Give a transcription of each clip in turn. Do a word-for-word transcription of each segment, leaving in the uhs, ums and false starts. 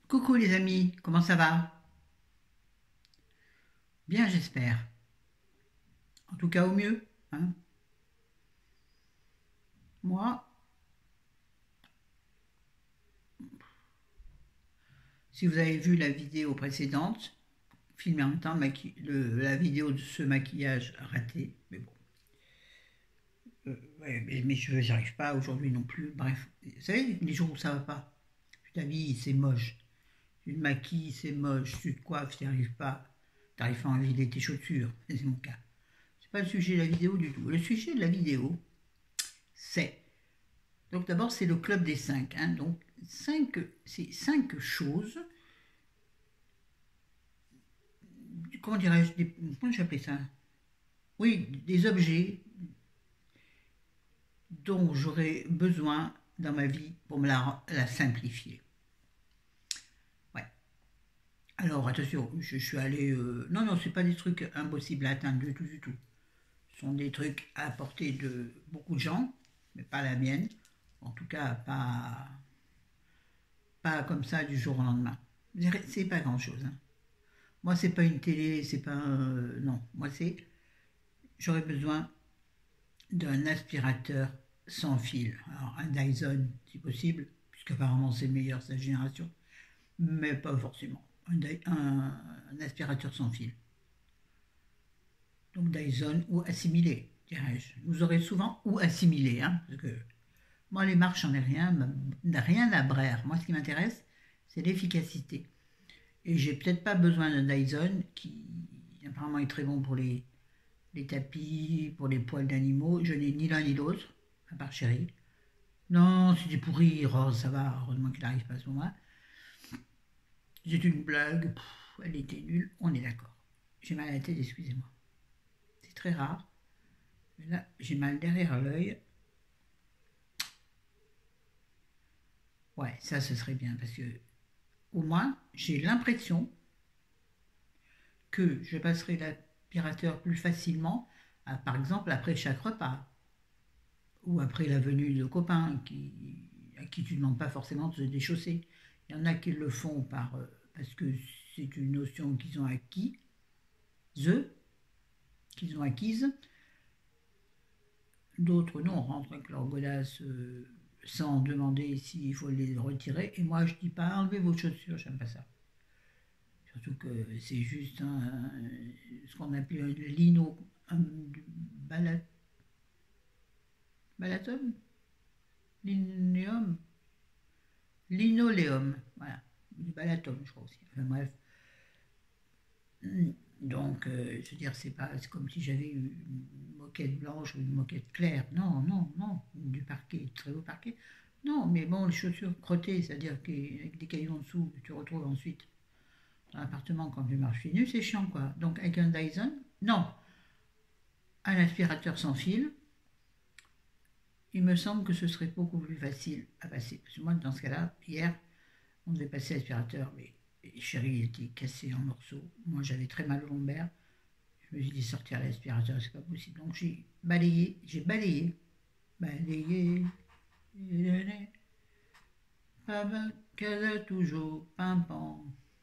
Coucou les amis, comment ça va? Bien j'espère. En tout cas au mieux, hein. Moi, si vous avez vu la vidéo précédente, filmée en même temps, maqui- le- la vidéo de ce maquillage raté, mais bon, euh, ouais, mais mes cheveux, j'y arrive pas aujourd'hui non plus. Bref, vous savez, les jours où ça va pas, tu t'habilles, c'est moche. Tu te maquilles, c'est moche. Tu te coiffes, tu n'y arrives pas. Tu n'arrives pas à enfiler tes chaussures, c'est mon cas. C'est pas le sujet de la vidéo du tout. Le sujet de la vidéo, c'est donc d'abord, c'est le club des cinq, hein. Donc, cinq, c'est cinq choses, comment dirais-je, des, comment j'appelais ça? Oui, des objets dont j'aurais besoin dans ma vie pour me la, la simplifier. Ouais. Alors, attention, je, je suis allée... euh, non, non, c'est pas des trucs impossibles à atteindre du tout, du tout. Ce sont des trucs à portée de beaucoup de gens, mais pas la mienne. En tout cas, pas, pas comme ça du jour au lendemain. C'est pas grand-chose, hein. Moi, c'est pas une télé, c'est pas un... euh, non, moi, c'est... J'aurais besoin d'un aspirateur sans fil. Alors, un Dyson, si possible, puisqu'apparemment c'est le meilleur de sa génération, mais pas forcément. Un, un- un aspirateur sans fil. Donc Dyson ou assimilé, dirais-je. Vous aurez souvent ou assimilé, hein, parce que moi, les marques, j'en ai rien, rien à braire. Moi, ce qui m'intéresse, c'est l'efficacité. Et j'ai peut-être pas besoin d'un Dyson qui apparemment est très bon pour les, les tapis, pour les poils d'animaux. Je n'ai ni l'un ni l'autre, à part Chéri. Non, c'était pourri, Rose, ça va, heureusement qu'il n'arrive pas à ce moment-là. C'est une blague, pff, elle était nulle, on est d'accord. J'ai mal à la tête, excusez-moi. C'est très rare, mais là, j'ai mal derrière l'œil. Ouais, ça, ce serait bien, parce que au moins, j'ai l'impression que je passerai l'aspirateur plus facilement, à, par exemple, après chaque repas, ou après la venue de copains qui, à qui tu ne demandes pas forcément de se déchausser. Il y en a qui le font par, euh, parce que c'est une notion qu'ils ont acquis, eux, qu'ils ont acquise. D'autres, non, rentrent avec leur godasse euh, sans demander s'il faut les retirer. Et moi, je dis pas enlevez vos chaussures, j'aime pas ça. Surtout que c'est juste un, ce qu'on appelle un lino, un balat, balatum, linéum, linoléum, voilà, du balatum, je crois aussi. Enfin, bref. Donc, euh, je veux dire, c'est pas c'est comme si j'avais une moquette blanche ou une moquette claire. Non, non, non. Du parquet, très haut parquet. Non, mais bon, les chaussures crottées, c'est-à-dire qu'avec des cailloux en dessous, que tu retrouves ensuite dans l'appartement quand tu marches pieds nus, c'est chiant, quoi. Donc, avec un Dyson, non. Un aspirateur sans fil, il me semble que ce serait beaucoup plus facile à passer. Parce que moi, dans ce cas-là, hier, on devait passer l'aspirateur, mais chérie était cassé en morceaux. Moi, j'avais très mal au lombaire. Je me suis dit sortir l'aspirateur, c'est pas possible. Donc j'ai balayé, j'ai balayé, balayé, casa toujours, pimpant.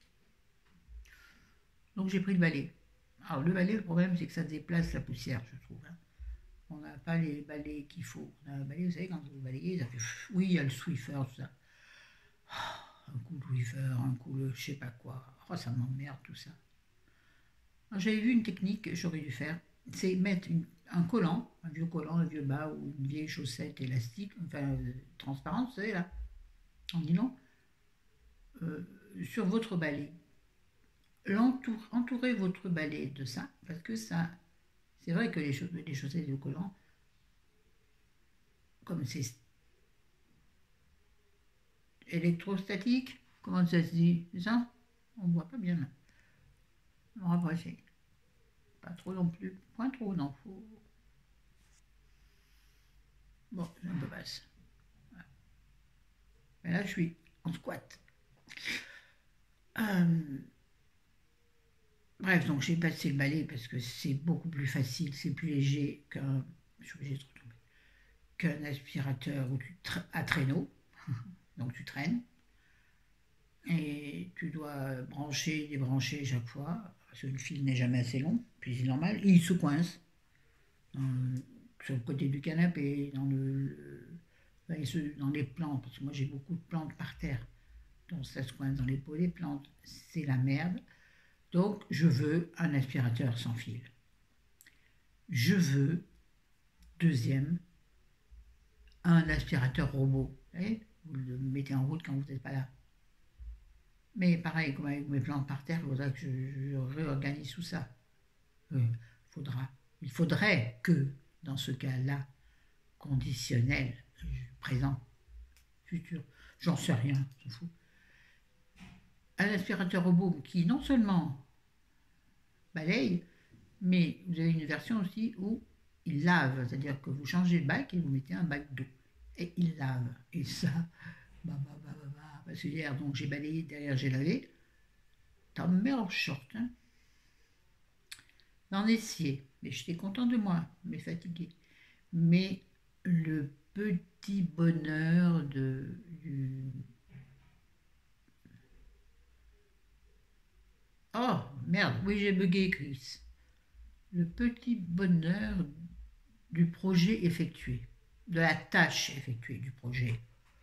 Donc j'ai pris le balai. Alors le balai, le problème c'est que ça déplace la poussière, je trouve, hein. On n'a pas les balais qu'il faut. On a un balai, vous savez, quand vous balayez, ça fait... Oui, il y a le Swiffer, tout ça. Un coup de Swiffer, un coup de je sais pas quoi. Oh, ça m'emmerde tout ça. J'avais vu une technique que j'aurais dû faire, c'est mettre une- un collant, un vieux collant, un vieux bas ou une vieille chaussette élastique, enfin euh, transparente, vous savez là, en nylon, euh, sur votre balai. L'entour- entourez votre balai de ça, parce que ça, c'est vrai que les, cha- les chaussettes de collant, comme c'est électrostatique, comment ça se dit, c'est ça? On ne voit pas bien là. On va breffer. Pas trop non plus, point trop, non, faut... Bon, c'est un peu basse. Voilà. Mais là, je suis en squat. Euh, Bref, donc j'ai passé le balai parce que c'est beaucoup plus facile, c'est plus léger qu'un, je suis obligée de retomber, qu'un aspirateur où tu tra- à traîneau, donc tu traînes. et tu dois brancher, débrancher chaque fois, parce que le fil n'est jamais assez long, puis c'est normal, et il se coince dans le- sur le côté du canapé, dans le, le- dans les plantes, parce que moi j'ai beaucoup de plantes par terre, donc ça se coince dans les pots des plantes, c'est la merde. Donc je veux un aspirateur sans fil. Je veux, deuxième, un aspirateur robot. Vous voyez, vous le mettez en route quand vous n'êtes pas là. Mais pareil, comme avec mes plantes par terre, il faudra que je, je réorganise tout ça. Euh, faudra, il faudrait que, dans ce cas-là, conditionnel, présent, futur, j'en sais rien, s'en fout. Un aspirateur robot qui non seulement balaye, mais vous avez une version aussi où il lave, c'est-à-dire que vous changez le bac et vous mettez un bac d'eau. Et il lave. Et ça, bah, bah, bah, bah, bah. Parce que hier, donc j'ai balayé, derrière j'ai lavé. T'en mets en short, hein. D'en essayer. Mais j'étais content de moi, mais fatigué. Mais le petit bonheur de, du... Oh, merde, oui, j'ai bugué, Chris. Le petit bonheur du projet effectué, de la tâche effectuée du projet.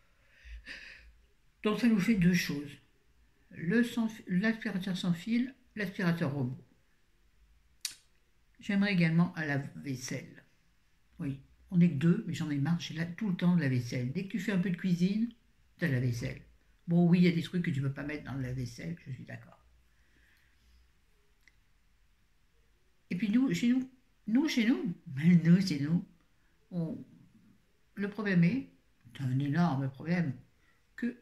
Donc ça nous fait deux choses. L'aspirateur sans fil, l'aspirateur robot. J'aimerais également un lave-vaisselle. Oui, on n'est que deux, mais j'en ai marre, j'ai là tout le temps de la vaisselle. Dès que tu fais un peu de cuisine, tu as la vaisselle. Bon, oui, il y a des trucs que tu ne peux pas mettre dans la vaisselle, je suis d'accord. Et puis nous, chez nous, nous, chez nous, nous, chez nous, on, le problème est, c'est un énorme problème, que,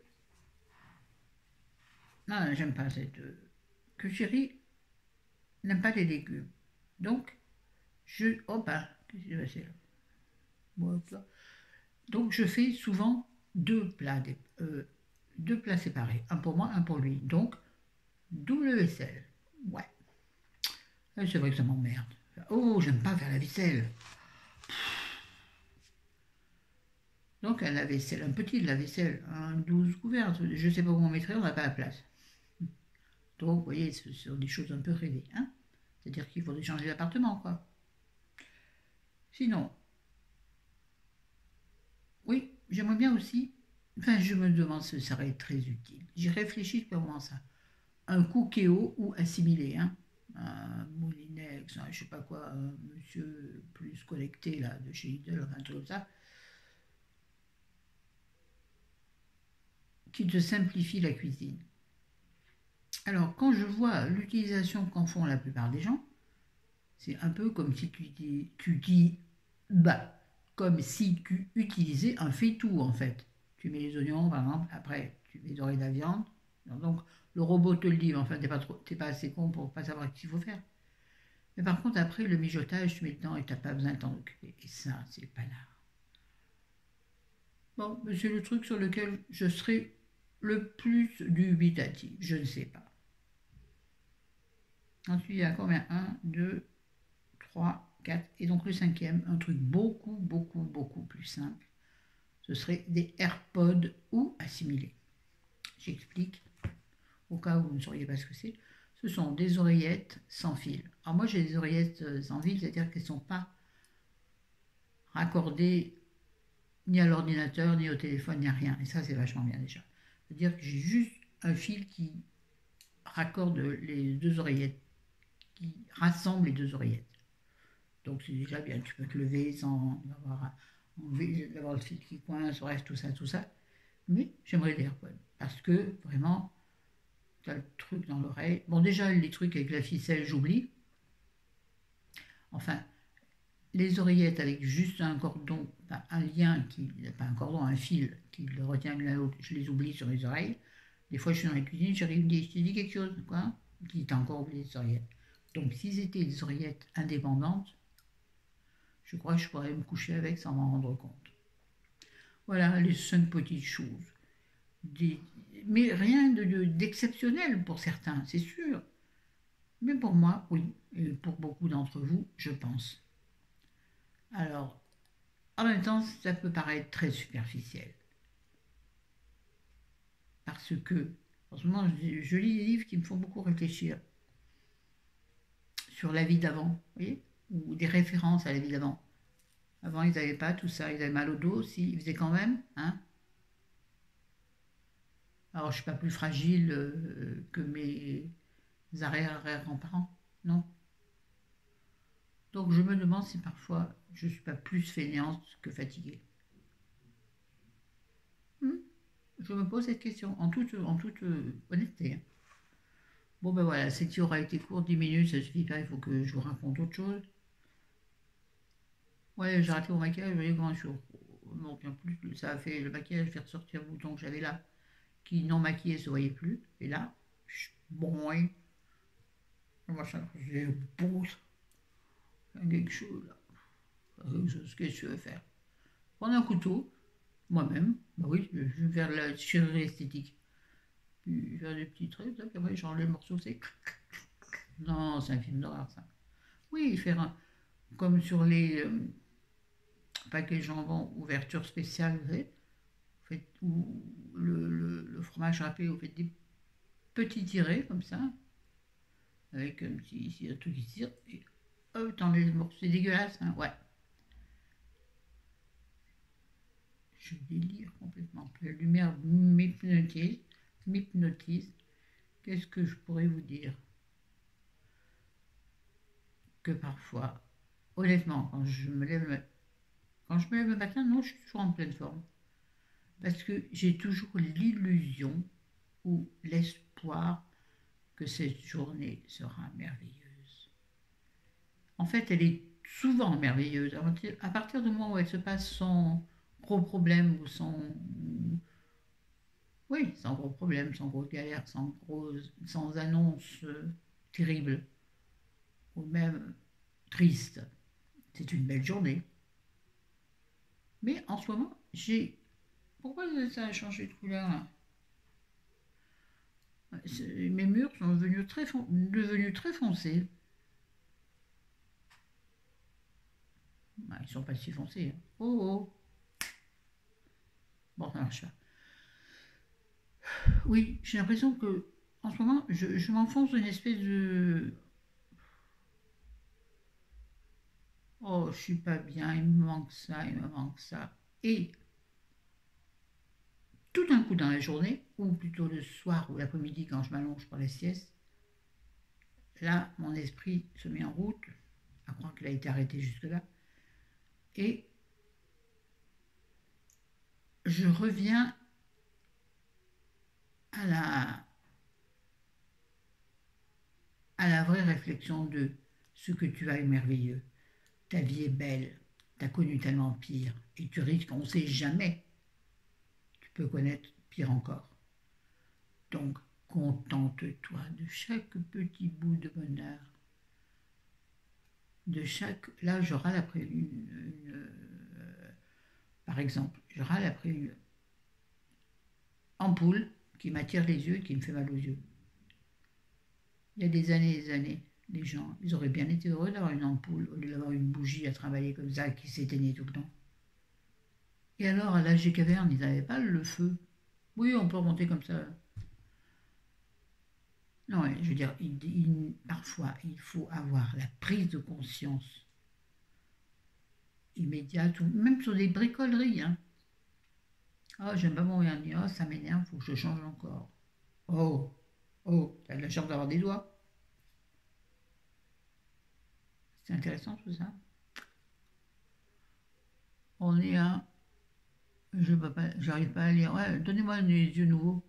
non, j'aime pas cette, euh, que chérie n'aime pas les légumes. Donc, je, oh ben, qu'est-ce qui s'est passé là? Bon, donc, je fais souvent deux plats, euh, deux plats séparés, un pour moi, un pour lui. Donc, double vaisselle. Ouais. Et c'est vrai que ça m'emmerde. Oh, j'aime pas faire la vaisselle. Donc, un lave-vaisselle, un petit lave-vaisselle, un douze couverts. Je sais pas où on mettrait, on n'a pas la place. Donc, vous voyez, ce sont des choses un peu rêvées. Hein, c'est-à-dire qu'il faudrait changer d'appartement, quoi. Sinon, oui, j'aimerais bien aussi. Enfin, je me demande si ça serait très utile. J'y réfléchis depuis un moment ça. Un Cookéo ou assimilé, hein. Un Moulinex, un, je sais pas quoi, un monsieur plus connecté là, de chez Lidl, enfin tout ça, qui te simplifie la cuisine. Alors, quand je vois l'utilisation qu'en font la plupart des gens, c'est un peu comme si tu dis, tu dis, bah, comme si tu utilisais un faitout en fait. Tu mets les oignons, par exemple, après tu mets doré de la viande. Donc, le robot te le dit, mais enfin, t'es pas, trop, t'es pas assez con pour pas savoir ce qu'il faut faire. Mais par contre, après, le mijotage, tu mets dedans et tu n'as pas besoin de t'en occuper. Et ça, c'est pas là. Bon, c'est le truc sur lequel je serai le plus dubitatif. Je ne sais pas. Ensuite, il y a combien? Un, deux, trois, quatre. Et donc le cinquième, un truc beaucoup, beaucoup, beaucoup plus simple. Ce serait des AirPods ou assimilés. J'explique, au cas où vous ne sauriez pas ce que c'est. Ce sont des oreillettes sans fil. Alors moi, j'ai des oreillettes sans fil, c'est-à-dire qu'elles ne sont pas raccordées ni à l'ordinateur, ni au téléphone, ni à rien. Et ça, c'est vachement bien déjà. C'est-à-dire que j'ai juste un fil qui raccorde les deux oreillettes, qui rassemble les deux oreillettes. Donc c'est déjà bien, tu peux te lever sans avoir, avoir le fil qui coince, bref, tout ça, tout ça. Mais j'aimerais des AirPods, parce que vraiment, tu as le truc dans l'oreille. Bon, déjà, les trucs avec la ficelle, j'oublie. Enfin, les oreillettes avec juste un cordon, enfin, un lien, qui, pas un cordon, un fil qui le retient l'une à l'autre, je les oublie sur les oreilles. Des fois, je suis dans la cuisine, j'arrive, je te dis quelque chose, quoi, qui t'a encore oublié les oreillettes. Donc, si c'était des oreillettes indépendantes, je crois que je pourrais me coucher avec sans m'en rendre compte. Voilà les cinq petites choses. Des, mais rien de, de, d'exceptionnel pour certains, c'est sûr. Mais pour moi, oui. Et pour beaucoup d'entre vous, je pense. Alors, en même temps, ça peut paraître très superficiel. Parce que En ce moment, je, je lis des livres qui me font beaucoup réfléchir sur la vie d'avant, vous voyez, ou des références à la vie d'avant. Avant, ils n'avaient pas tout ça, ils avaient mal au dos, si, ils faisaient quand même, hein. Alors, je suis pas plus fragile euh, que mes arrière-arrière-grands-parents, non. Donc, je me demande si parfois je ne suis pas plus fainéante que fatiguée. Hmm, je me pose cette question en toute, en toute euh, honnêteté, hein. Bon, ben voilà, cette qui aura été court, dix minutes, ça suffit pas, il faut que je vous raconte autre chose. Ouais, j'ai raté mon maquillage, vous voyez, quand je suis bon, bien plus, ça a fait le maquillage, fait ressortir le bouton que j'avais là, qui non maquillé se voyait plus. Et là, je- bon, oui, le machin, j'ai beau, quelque chose là, quelque chose que je veux faire. Prendre un couteau, moi-même, bah oui, je vais faire de la chirurgie esthétique. Puis faire des petits traits, puis après j'enlève le morceau, c'est. Non, c'est un film d'horreur ça. Oui, faire un, comme sur les euh, paquets jambon, ouverture spéciale, vous savez, vous faites, ou le, le, le fromage râpé, vous faites des petits tirés comme ça, avec un petit ici, un truc qui tire, et hop, t'enlèves le morceau. C'est dégueulasse, hein, ouais. Je délire complètement. La lumière m'hypnotise, m'hypnotise. Qu'est-ce que je pourrais vous dire? Que parfois, honnêtement, quand je me lève, le- quand je me lève le matin, non, je suis toujours en pleine forme. Parce que j'ai toujours l'illusion ou l'espoir que cette journée sera merveilleuse. En fait, elle est souvent merveilleuse. À partir du moment où elle se passe sans gros problème ou sans... Oui, sans gros problème, sans grosse galère, sans, gros, sans annonce euh, terrible ou même triste. C'est une belle journée. Mais en ce moment, j'ai... Pourquoi ça a changé de couleur là? Mes murs sont devenus très, fon... devenus très foncés. Bah, ils sont pas si foncés, hein. Oh oh. Bon, ça marche pas. Oui, j'ai l'impression que en ce moment, je, je m'enfonce dans une espèce de... Oh, je suis pas bien, il me manque ça, il me manque ça. Et tout d'un coup dans la journée, ou plutôt le soir ou l'après-midi quand je m'allonge pour la sieste, là, mon esprit se met en route, à croire qu'il a été arrêté jusque-là, et je reviens à la, à la vraie réflexion de ce que tu as est merveilleux. Ta vie est belle, tu as connu tellement pire, et tu risques, on ne sait jamais, tu peux connaître pire encore. Donc, contente-toi de chaque petit bout de bonheur, de chaque... Là, je râle après une... une euh, par exemple, je râle après une ampoule qui m'attire les yeux et qui me fait mal aux yeux. Il y a des années et des années, les gens, ils auraient bien été heureux d'avoir une ampoule au lieu d'avoir une bougie à travailler comme ça qui s'éteignait tout le temps. Et alors, à l'âge des cavernes, ils n'avaient pas le feu. Oui, on peut remonter comme ça. Non, je veux dire, il, il, parfois, il faut avoir la prise de conscience immédiate, ou même sur des bricoleries, hein. Oh, j'aime pas mon vernis, oh, ça m'énerve, faut que je change encore. Oh, oh, t'as de la chance d'avoir des doigts. C'est intéressant tout ça. On est à... Je peux pas, j'arrive pas à lire. Ouais, donnez-moi des yeux nouveaux.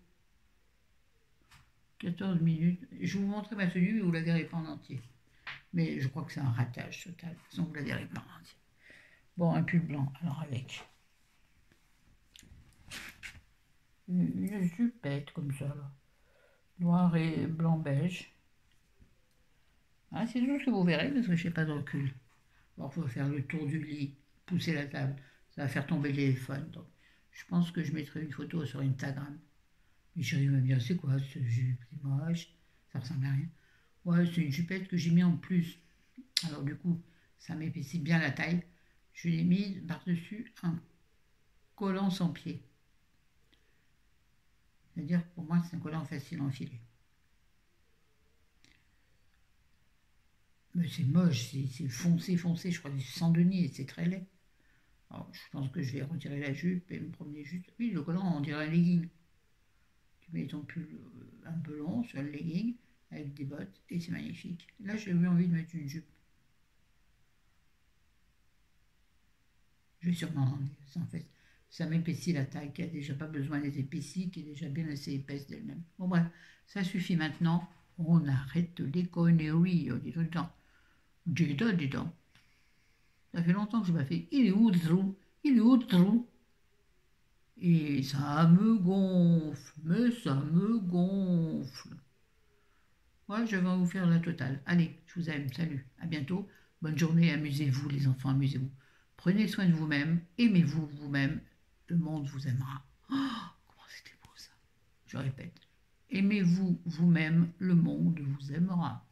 quatorze minutes. Je vais vous montrer ma tenue, mais vous la verrez pas en entier. Mais je crois que c'est un ratage total. De toute façon, vous la verrez pas en entier. Bon, un pull blanc, alors avec une, une jupette comme ça, là. Noir et blanc beige. Ah, c'est tout ce que vous verrez parce que je n'ai pas de recul. Bon, il faut faire le tour du lit, pousser la table. Ça va faire tomber le téléphone. Donc, je pense que je mettrai une photo sur Instagram. Mais chérie va me dire, c'est quoi ce jupe? C'est moche, ça ressemble à rien. Ouais, c'est une jupette que j'ai mis en plus. Alors du coup, ça m'épaissit bien la taille. Je l'ai mise par-dessus un collant sans pied. C'est-à-dire, pour moi, c'est un collant facile à enfiler. Mais c'est moche, c'est foncé, foncé. Je crois du sang-denier, et c'est très laid. Alors, je pense que je vais retirer la jupe et me promener juste. Oui, le collant, on dirait un legging. Tu mets ton pull euh, un peu long sur le legging avec des bottes et c'est magnifique. Là, j'ai eu envie de mettre une jupe. Je vais sûrement ça en fait. Ça m'épaissit la taille qui a déjà pas besoin d'être épaissie, qui est déjà bien assez épaisse d'elle-même. Bon bref, ça suffit maintenant. On arrête les conneries, on dit tout le temps. Dis donc, dis donc. Ça fait longtemps que je n'ai pas fait. Il est où le trou? Il est où le trou? Et ça me gonfle, mais ça me gonfle. Ouais, je vais vous faire la totale. Allez, je vous aime, salut, à bientôt. Bonne journée, amusez-vous les enfants, amusez-vous. Prenez soin de vous-même, aimez-vous vous-même, le monde vous aimera. Oh, comment c'était beau ça. Je répète, aimez-vous vous-même, le monde vous aimera.